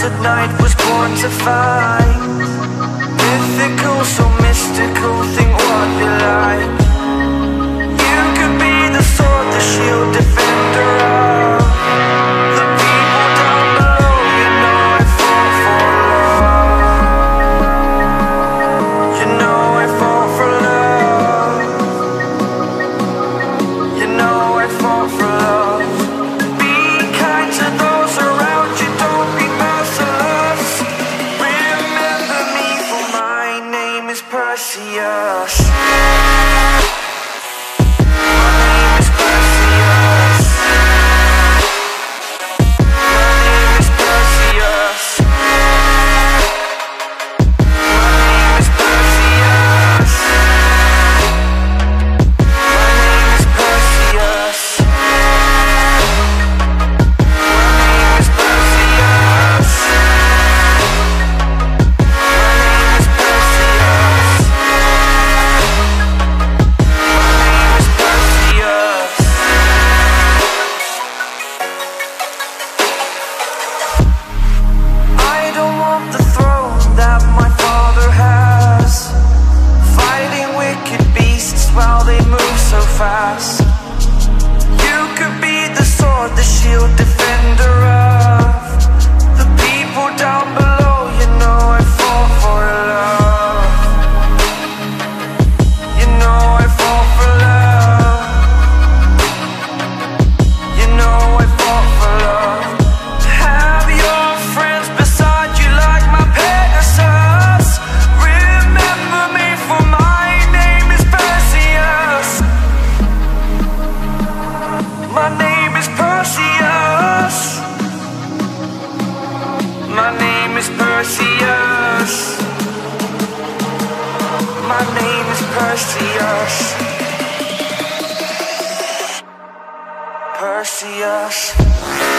at night was born to fight. Mythical, so mystical, think what you like. You could be the sword, the shield, defender of the people down below. You know I fought for love. You know I fought for love. You know I fought for love. Be kind to those around you, don't be merciless. Remember me, for my name is Perseus. While they move so fast, you could be the sword, the shield, defender of the people down below. You know I fought for love. You know I fought for love. You know I fought for love. Have your friends beside you like my Pegasus. Remember me, for my name is Perseus. My name is Perseus. My name is Perseus. My name is Perseus. Perseus.